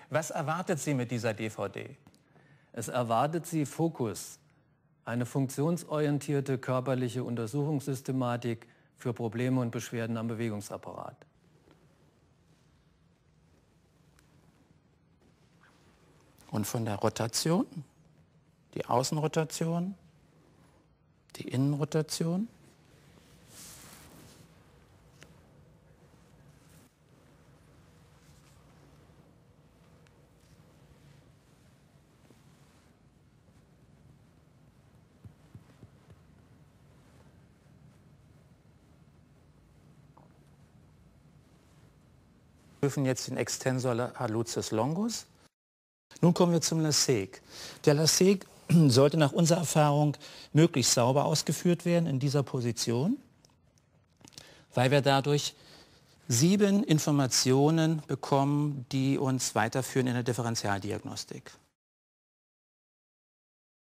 Was erwartet Sie mit dieser DVD? Es erwartet Sie Fokus, eine funktionsorientierte körperliche Untersuchungssystematik für Probleme und Beschwerden am Bewegungsapparat. Und von der Rotation, die Außenrotation, die Innenrotation. Wir prüfen jetzt den Extensor hallucis longus. Nun kommen wir zum LASIK. Der LASIK sollte nach unserer Erfahrung möglichst sauber ausgeführt werden in dieser Position, weil wir dadurch 7 Informationen bekommen, die uns weiterführen in der Differentialdiagnostik.